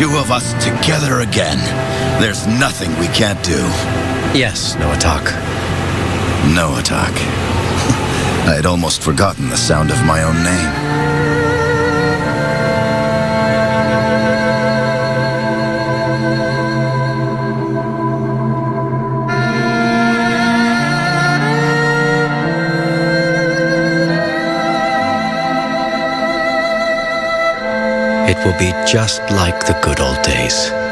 two of us together again. There's nothing we can't do. Yes, Noatak. Noatak. I had almost forgotten the sound of my own name. It will be just like the good old days.